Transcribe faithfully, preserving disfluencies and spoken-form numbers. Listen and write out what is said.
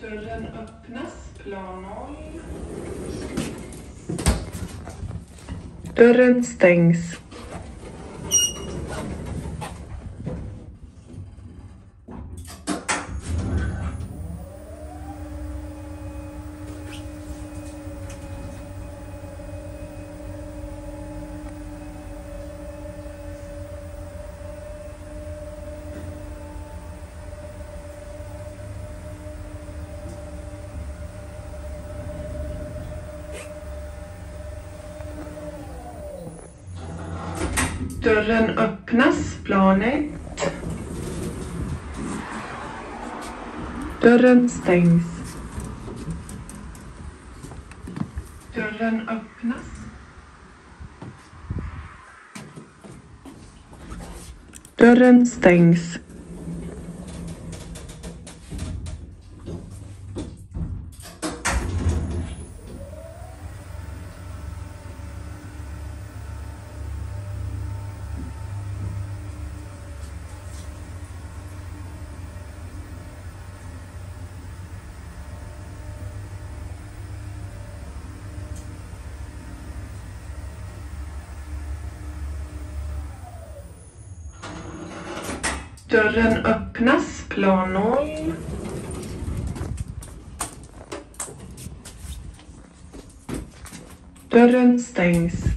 Dörren öppnas, plan noll. Dörren stängs. Dörren öppnas, plan ett. Dörren stängs. Dörren öppnas. Dörren stängs. Dörren öppnas, plan noll. Dörren stängs.